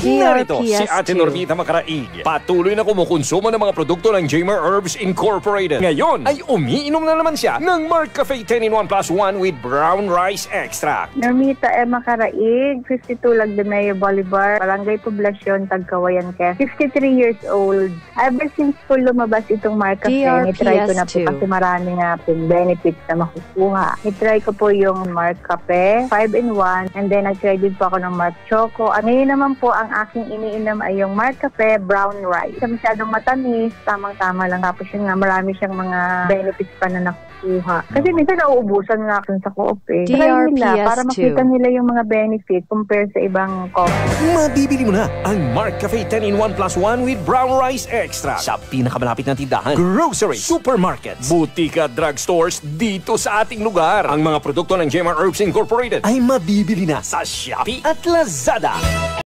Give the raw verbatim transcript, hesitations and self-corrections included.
Narito si Ate Normita Macaraig. Patuloy na kumukonsumo ng mga produkto ng Jamer Herbs Incorporated. Ngayon ay umiinom na naman siya ng Mark Cafe ten in one plus one with brown rice extract. Normita E. Macaraig, fifty-two Lagdemeo Bolivar, Barangay Poblacion, Tagkawayan, Quezon. fifty-three years old. Ever since po lumabas itong Mark Cafe, nitry ko na po kasi marami nga pong benefits na makukuha. Nitry ko po yung Mark Cafe five in one, and then nag-try din po ako ng Mark Choco. At ngayon naman po ang aking iniinom ay yung Mark Cafe brown rice. Sa masyadong matamis, tamang-tama lang. Tapos yun nga, marami siyang mga benefits pa na nakukuha. Kasi minsan nauubusan nga ako sa coffee. Try nila para makita nila yung mga benefits compare sa ibang coffee. Mabibili mo na ang Mark Cafe ten in one plus one with brown rice extra sa pinakamalapit na tindahan, grocery, supermarkets, butika, drugstores dito sa ating lugar. Ang mga produkto ng Jamer Herbs Incorporated ay mabibili na sa Shopee at Lazada.